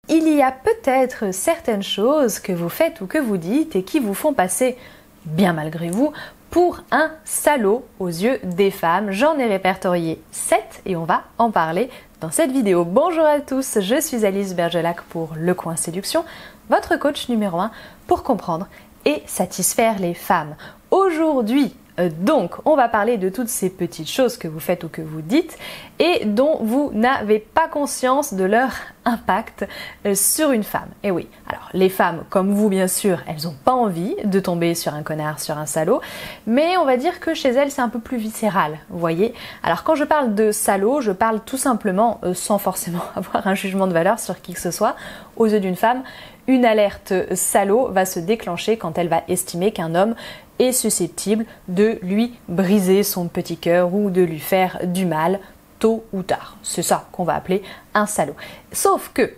Il y a peut-être certaines choses que vous faites ou que vous dites et qui vous font passer, bien malgré vous, pour un salaud aux yeux des femmes. J'en ai répertorié 7 et on va en parler dans cette vidéo. Bonjour à tous, je suis Alice Bergelac pour Le Coin Séduction, votre coach numéro 1 pour comprendre et satisfaire les femmes. Aujourd'hui, donc, on va parler de toutes ces petites choses que vous faites ou que vous dites et dont vous n'avez pas conscience de leur impact sur une femme. Et oui, alors les femmes, comme vous bien sûr, elles n'ont pas envie de tomber sur un connard, sur un salaud, mais on va dire que chez elles, c'est un peu plus viscéral, vous voyez. Alors quand je parle de salaud, je parle tout simplement, sans forcément avoir un jugement de valeur sur qui que ce soit, aux yeux d'une femme, une alerte salaud va se déclencher quand elle va estimer qu'un homme est susceptible de lui briser son petit cœur ou de lui faire du mal tôt ou tard. C'est ça qu'on va appeler un salaud. Sauf que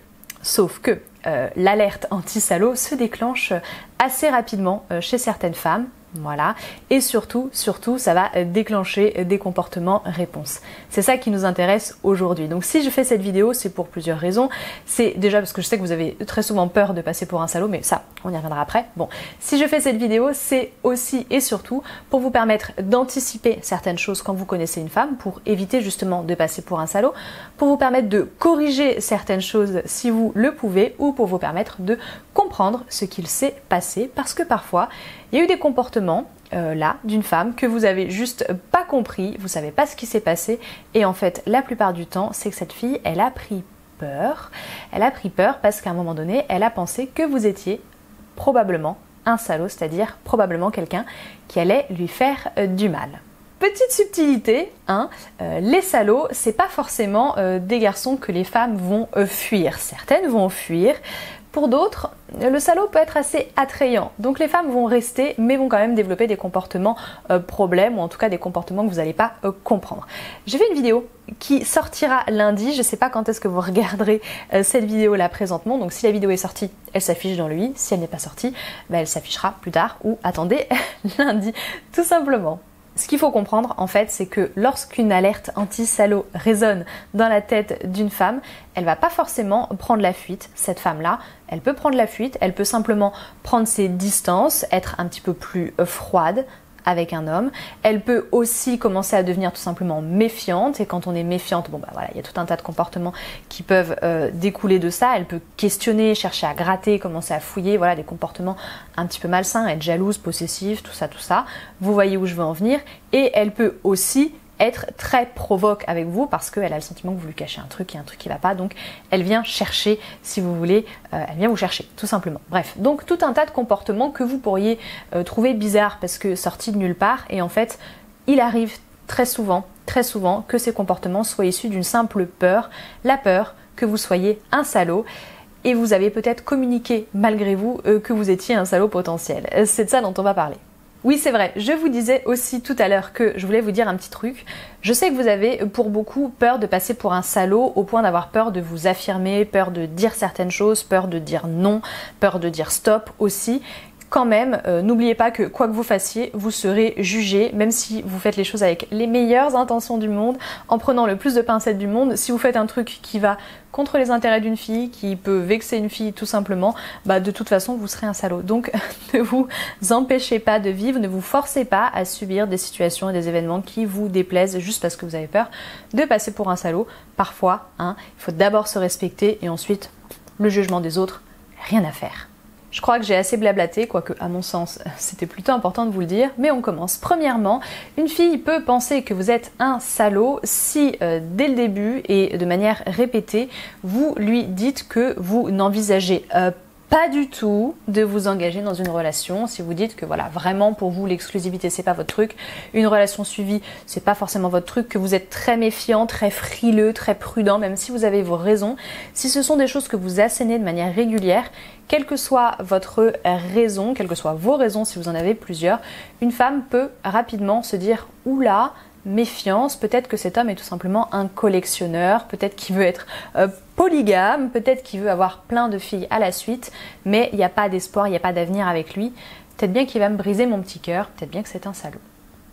l'alerte anti-salaud se déclenche assez rapidement chez certaines femmes. Voilà, et surtout, ça va déclencher des comportements réponses. C'est ça qui nous intéresse aujourd'hui. Donc si je fais cette vidéo, c'est pour plusieurs raisons. C'est déjà parce que je sais que vous avez très souvent peur de passer pour un salaud, mais ça, on y reviendra après. Bon, si je fais cette vidéo, c'est aussi et surtout pour vous permettre d'anticiper certaines choses quand vous connaissez une femme, pour éviter justement de passer pour un salaud, pour vous permettre de corriger certaines choses si vous le pouvez, ou pour vous permettre de comprendre ce qu'il s'est passé, parce que parfois, il y a eu des comportements là d'une femme que vous avez juste pas compris, vous savez pas ce qui s'est passé, et en fait la plupart du temps c'est que cette fille elle a pris peur. Elle a pris peur parce qu'à un moment donné elle a pensé que vous étiez probablement un salaud, c'est-à-dire probablement quelqu'un qui allait lui faire du mal. Petite subtilité, hein, les salauds, c'est pas forcément des garçons que les femmes vont fuir. Certaines vont fuir. Pour d'autres, le salaud peut être assez attrayant. Donc les femmes vont rester, mais vont quand même développer des comportements problèmes, ou en tout cas des comportements que vous n'allez pas comprendre. J'ai fait une vidéo qui sortira lundi. Je ne sais pas quand est-ce que vous regarderez cette vidéo là présentement. Donc si la vidéo est sortie, elle s'affiche dans le i. Si elle n'est pas sortie, elle s'affichera plus tard, ou attendez lundi, tout simplement. Ce qu'il faut comprendre en fait, c'est que lorsqu'une alerte anti-salaud résonne dans la tête d'une femme, elle va pas forcément prendre la fuite, cette femme-là. Elle peut prendre la fuite, elle peut simplement prendre ses distances, être un petit peu plus froide avec un homme. Elle peut aussi commencer à devenir tout simplement méfiante, et quand on est méfiante, bon bah voilà, il y a tout un tas de comportements qui peuvent découler de ça. Elle peut questionner, chercher à gratter, commencer à fouiller, voilà, des comportements un petit peu malsains, être jalouse, possessive, tout ça. Vous voyez où je veux en venir. Et elle peut aussi être très provoque avec vous parce qu'elle a le sentiment que vous lui cachez un truc, il y a un truc qui va pas, donc elle vient chercher, si vous voulez, elle vient vous chercher, tout simplement. Bref, donc tout un tas de comportements que vous pourriez trouver bizarres parce que sortis de nulle part, et en fait, il arrive très souvent que ces comportements soient issus d'une simple peur, la peur que vous soyez un salaud. Et vous avez peut-être communiqué malgré vous que vous étiez un salaud potentiel. C'est de ça dont on va parler. Oui, c'est vrai, je vous disais aussi tout à l'heure que je voulais vous dire un petit truc. Je sais que vous avez pour beaucoup peur de passer pour un salaud, au point d'avoir peur de vous affirmer, peur de dire certaines choses, peur de dire non, peur de dire stop aussi. Quand même, n'oubliez pas que quoi que vous fassiez, vous serez jugé, même si vous faites les choses avec les meilleures intentions du monde, en prenant le plus de pincettes du monde. Si vous faites un truc qui va contre les intérêts d'une fille, qui peut vexer une fille tout simplement, bah de toute façon vous serez un salaud. Donc ne vous empêchez pas de vivre, ne vous forcez pas à subir des situations et des événements qui vous déplaisent juste parce que vous avez peur de passer pour un salaud. Parfois, hein, il faut d'abord se respecter et ensuite le jugement des autres, rien à faire. Je crois que j'ai assez blablaté, quoique à mon sens c'était plutôt important de vous le dire, mais on commence. Premièrement, une fille peut penser que vous êtes un salaud si dès le début et de manière répétée, vous lui dites que vous n'envisagez pas du tout de vous engager dans une relation. Si vous dites que voilà, vraiment pour vous l'exclusivité c'est pas votre truc, une relation suivie c'est pas forcément votre truc, que vous êtes très méfiant, très frileux, très prudent, même si vous avez vos raisons, si ce sont des choses que vous assénez de manière régulière, quelle que soit votre raison, quelles que soient vos raisons si vous en avez plusieurs, une femme peut rapidement se dire oula, méfiance, peut-être que cet homme est tout simplement un collectionneur, peut-être qu'il veut être polygame, peut-être qu'il veut avoir plein de filles à la suite, mais il n'y a pas d'espoir, il n'y a pas d'avenir avec lui, peut-être bien qu'il va me briser mon petit cœur, peut-être bien que c'est un salaud.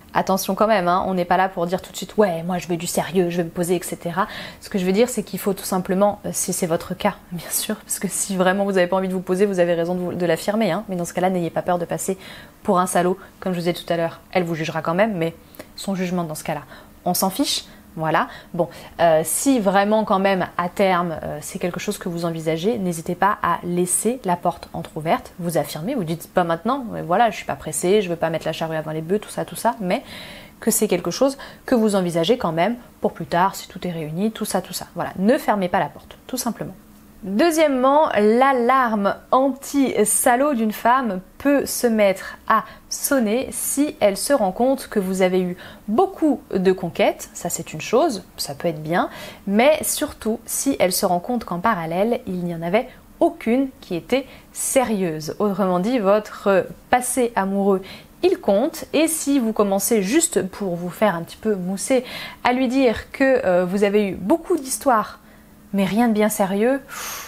Attention quand même, hein, on n'est pas là pour dire tout de suite ouais, moi je veux du sérieux, je vais me poser, etc. Ce que je veux dire, c'est qu'il faut tout simplement, si c'est votre cas, bien sûr, parce que si vraiment vous n'avez pas envie de vous poser, vous avez raison de l'affirmer, hein, mais dans ce cas-là, n'ayez pas peur de passer pour un salaud. Comme je vous ai dit tout à l'heure, elle vous jugera quand même, mais son jugement dans ce cas-là, on s'en fiche. Voilà, bon, si vraiment quand même à terme c'est quelque chose que vous envisagez, n'hésitez pas à laisser la porte entrouverte, vous affirmez, vous dites pas maintenant, mais voilà, je suis pas pressée, je veux pas mettre la charrue avant les bœufs, tout ça, mais que c'est quelque chose que vous envisagez quand même pour plus tard, si tout est réuni, tout ça. Voilà, ne fermez pas la porte, tout simplement. Deuxièmement, l'alarme anti-salaud d'une femme peut se mettre à sonner si elle se rend compte que vous avez eu beaucoup de conquêtes, ça c'est une chose, ça peut être bien, mais surtout si elle se rend compte qu'en parallèle, il n'y en avait aucune qui était sérieuse. Autrement dit, votre passé amoureux, il compte, et si vous commencez juste pour vous faire un petit peu mousser à lui dire que vous avez eu beaucoup d'histoires mais rien de bien sérieux,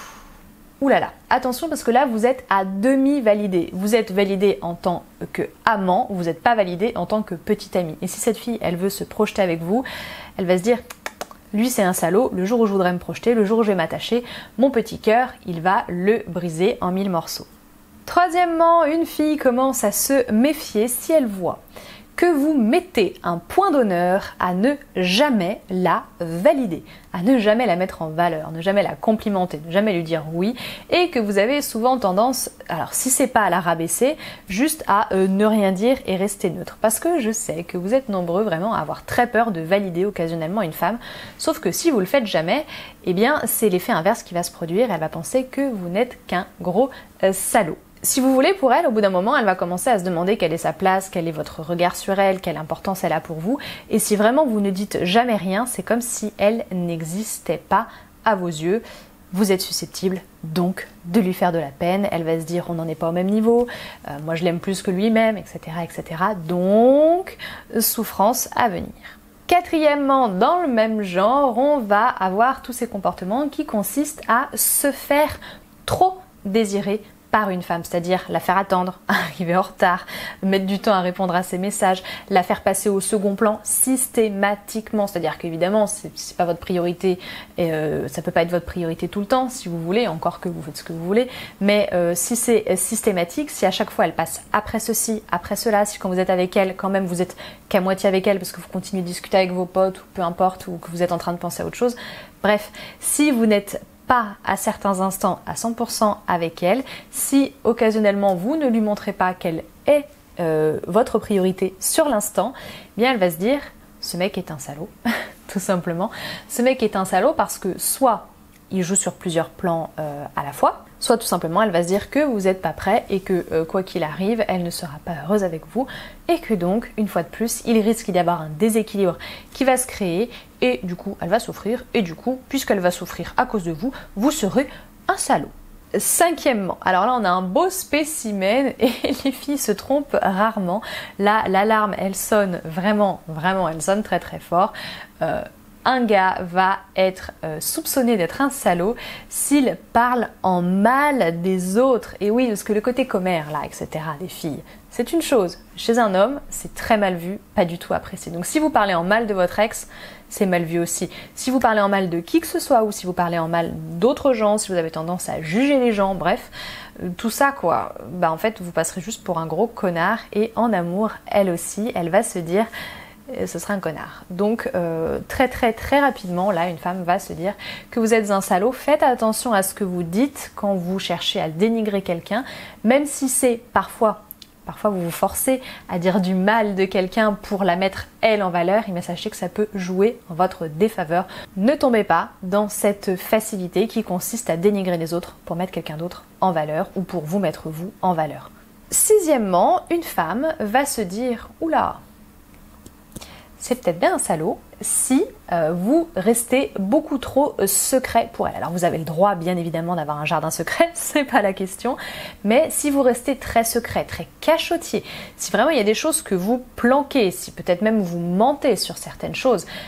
oulala, attention parce que là vous êtes à demi validé. Vous êtes validé en tant que amant, vous n'êtes pas validé en tant que petit ami. Et si cette fille, elle veut se projeter avec vous, elle va se dire, lui c'est un salaud, le jour où je voudrais me projeter, le jour où je vais m'attacher, mon petit cœur, il va le briser en 1000 morceaux. Troisièmement, une fille commence à se méfier si elle voit que vous mettez un point d'honneur à ne jamais la valider, à ne jamais la mettre en valeur, ne jamais la complimenter, ne jamais lui dire oui, et que vous avez souvent tendance, alors si c'est pas à la rabaisser, juste à ne rien dire et rester neutre. Parce que je sais que vous êtes nombreux vraiment à avoir très peur de valider occasionnellement une femme, sauf que si vous le faites jamais, eh bien c'est l'effet inverse qui va se produire, elle va penser que vous n'êtes qu'un gros salaud. Si vous voulez, pour elle, au bout d'un moment, elle va commencer à se demander quelle est sa place, quel est votre regard sur elle, quelle importance elle a pour vous. Et si vraiment vous ne dites jamais rien, c'est comme si elle n'existait pas à vos yeux. Vous êtes susceptible donc de lui faire de la peine. Elle va se dire on n'en est pas au même niveau, moi je l'aime plus que lui-même, etc., etc. Donc, souffrance à venir. Quatrièmement, dans le même genre, on va avoir tous ces comportements qui consistent à se faire trop désirer par une femme, c'est-à-dire la faire attendre, arriver en retard, mettre du temps à répondre à ses messages, la faire passer au second plan systématiquement, c'est-à-dire qu'évidemment c'est pas votre priorité et ça peut pas être votre priorité tout le temps si vous voulez, encore que vous faites ce que vous voulez, mais si c'est systématique, si à chaque fois elle passe après ceci, après cela, si quand vous êtes avec elle, quand même vous êtes qu'à moitié avec elle parce que vous continuez de discuter avec vos potes ou peu importe, ou que vous êtes en train de penser à autre chose, bref, si vous n'êtes pas à certains instants à 100% avec elle, si occasionnellement vous ne lui montrez pas qu'elle est votre priorité sur l'instant, eh bien elle va se dire ce mec est un salaud, tout simplement. Ce mec est un salaud parce que soit il joue sur plusieurs plans à la fois, soit tout simplement elle va se dire que vous n'êtes pas prêt et que quoi qu'il arrive, elle ne sera pas heureuse avec vous et que donc, une fois de plus, il risque d'y avoir un déséquilibre qui va se créer et du coup, elle va souffrir et du coup, puisqu'elle va souffrir à cause de vous, vous serez un salaud. Cinquièmement, alors là on a un beau spécimen et les filles se trompent rarement. Là, l'alarme, elle sonne vraiment, elle sonne très très fort. Un gars va être soupçonné d'être un salaud s'il parle en mal des autres. Et oui, parce que le côté commère, là, etc., des filles, c'est une chose. Chez un homme, c'est très mal vu, pas du tout apprécié. Donc si vous parlez en mal de votre ex, c'est mal vu aussi. Si vous parlez en mal de qui que ce soit, ou si vous parlez en mal d'autres gens, si vous avez tendance à juger les gens, bref, tout ça quoi, bah en fait, vous passerez juste pour un gros connard. Et en amour, elle aussi, elle va se dire ce sera un connard. Donc très rapidement, là, une femme va se dire que vous êtes un salaud. Faites attention à ce que vous dites quand vous cherchez à dénigrer quelqu'un, même si c'est parfois vous vous forcez à dire du mal de quelqu'un pour la mettre elle en valeur, mais sachez que ça peut jouer en votre défaveur. Ne tombez pas dans cette facilité qui consiste à dénigrer les autres pour mettre quelqu'un d'autre en valeur ou pour vous mettre vous en valeur. Sixièmement, une femme va se dire « Oula, c'est peut-être bien un salaud si vous restez beaucoup trop secret pour elle. » Alors vous avez le droit bien évidemment d'avoir un jardin secret, c'est pas la question, mais si vous restez très secret, très cachotier, si vraiment il y a des choses que vous planquez, si peut-être même vous mentez sur certaines choses, et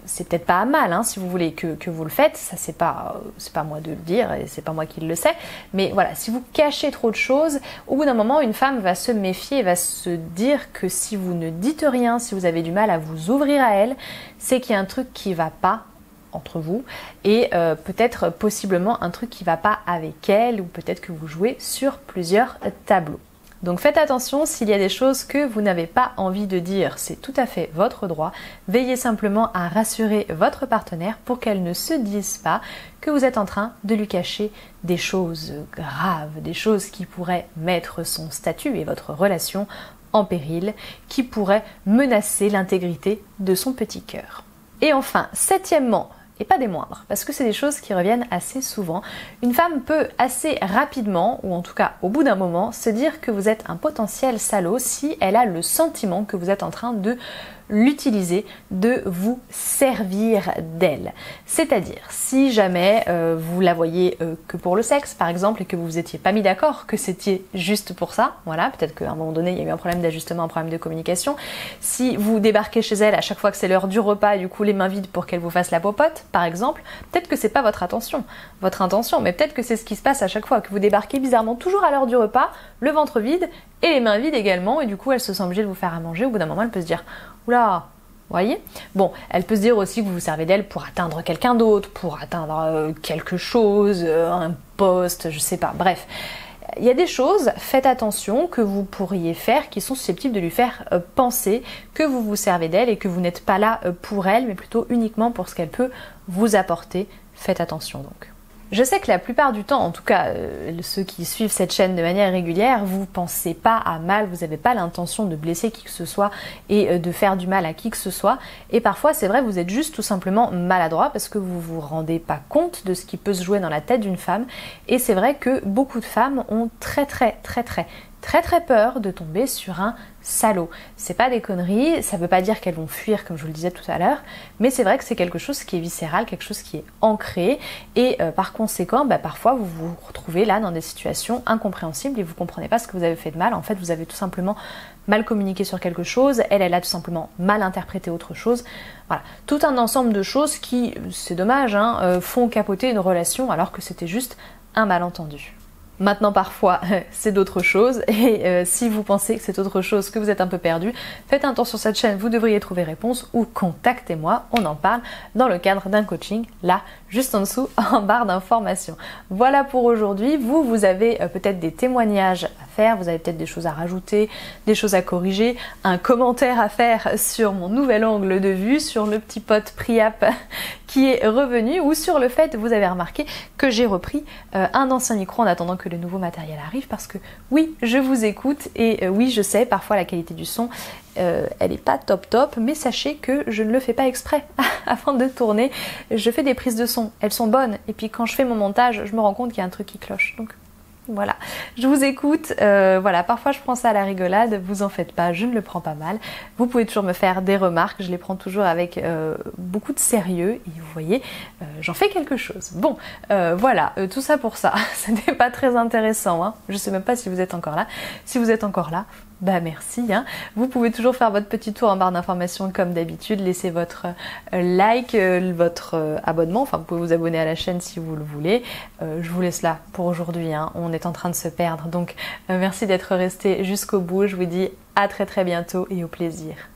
c'est peut-être pas à mal, hein, si vous voulez que vous le faites, ça c'est pas moi de le dire et c'est pas moi qui le sais, mais voilà, si vous cachez trop de choses, au bout d'un moment une femme va se méfier et va se dire que si vous ne dites rien, si vous avez du mal à vous ouvrir à elle, c'est qu'il y a un truc qui va pas entre vous et peut-être possiblement un truc qui va pas avec elle, ou peut-être que vous jouez sur plusieurs tableaux. Donc faites attention, s'il y a des choses que vous n'avez pas envie de dire, c'est tout à fait votre droit. Veillez simplement à rassurer votre partenaire pour qu'elle ne se dise pas que vous êtes en train de lui cacher des choses graves, des choses qui pourraient mettre son statut et votre relation en péril, qui pourraient menacer l'intégrité de son petit cœur. Et enfin, septièmement, et pas des moindres, parce que c'est des choses qui reviennent assez souvent. Une femme peut assez rapidement, ou en tout cas au bout d'un moment, se dire que vous êtes un potentiel salaud si elle a le sentiment que vous êtes en train de l'utiliser, de vous servir d'elle. C'est-à-dire, si jamais vous la voyez que pour le sexe, par exemple, et que vous vous étiez pas mis d'accord, que c'était juste pour ça, voilà, peut-être qu'à un moment donné, il y a eu un problème d'ajustement, un problème de communication. Si vous débarquez chez elle à chaque fois que c'est l'heure du repas, et du coup les mains vides pour qu'elle vous fasse la popote, par exemple, peut-être que c'est pas votre intention, mais peut-être que c'est ce qui se passe à chaque fois, que vous débarquez bizarrement toujours à l'heure du repas, le ventre vide, et les mains vides également, et du coup elle se sent obligée de vous faire à manger. Au bout d'un moment, elle peut se dire oula, voyez? Bon, elle peut se dire aussi que vous vous servez d'elle pour atteindre quelqu'un d'autre, pour atteindre quelque chose, un poste, je sais pas, bref. Il y a des choses, faites attention, que vous pourriez faire qui sont susceptibles de lui faire penser que vous vous servez d'elle et que vous n'êtes pas là pour elle, mais plutôt uniquement pour ce qu'elle peut vous apporter. Faites attention donc. Je sais que la plupart du temps, en tout cas ceux qui suivent cette chaîne de manière régulière, vous pensez pas à mal, vous n'avez pas l'intention de blesser qui que ce soit et de faire du mal à qui que ce soit. Et parfois c'est vrai, vous êtes juste tout simplement maladroit parce que vous vous rendez pas compte de ce qui peut se jouer dans la tête d'une femme. Et c'est vrai que beaucoup de femmes ont très peur de tomber sur un salaud. C'est pas des conneries, ça veut pas dire qu'elles vont fuir comme je vous le disais tout à l'heure, mais c'est vrai que c'est quelque chose qui est viscéral, quelque chose qui est ancré et par conséquent, parfois vous vous retrouvez là dans des situations incompréhensibles et vous comprenez pas ce que vous avez fait de mal. En fait, vous avez tout simplement mal communiqué sur quelque chose, elle a tout simplement mal interprété autre chose. Voilà, tout un ensemble de choses qui, c'est dommage, font capoter une relation alors que c'était juste un malentendu. Maintenant parfois c'est d'autres choses et si vous pensez que c'est autre chose, que vous êtes un peu perdu, faites un tour sur cette chaîne, vous devriez trouver réponse ou contactez-moi, on en parle dans le cadre d'un coaching là juste en dessous en barre d'informations. Voilà pour aujourd'hui, vous avez peut-être des témoignages à faire, vous avez peut-être des choses à rajouter, des choses à corriger, un commentaire à faire sur mon nouvel angle de vue, sur le petit pote Priap qui est revenu ou sur le fait, vous avez remarqué que j'ai repris un ancien micro en attendant que le nouveau matériel arrive parce que oui, je vous écoute et oui, je sais, parfois la qualité du son, elle n'est pas top, mais sachez que je ne le fais pas exprès. Avant de tourner, je fais des prises de son, elles sont bonnes et puis quand je fais mon montage, je me rends compte qu'il y a un truc qui cloche. Donc voilà, je vous écoute, voilà, parfois je prends ça à la rigolade, vous en faites pas, je ne le prends pas mal. Vous pouvez toujours me faire des remarques, je les prends toujours avec beaucoup de sérieux et vous voyez, j'en fais quelque chose. Bon, voilà, tout ça pour ça, ce n'est pas très intéressant, hein. Je sais même pas si vous êtes encore là. Si vous êtes encore là, bah merci, hein. Vous pouvez toujours faire votre petit tour en barre d'informations comme d'habitude, laissez votre like, votre abonnement, enfin vous pouvez vous abonner à la chaîne si vous le voulez. Je vous laisse là pour aujourd'hui, hein. On est en train de se perdre, donc merci d'être resté jusqu'au bout, je vous dis à très bientôt et au plaisir.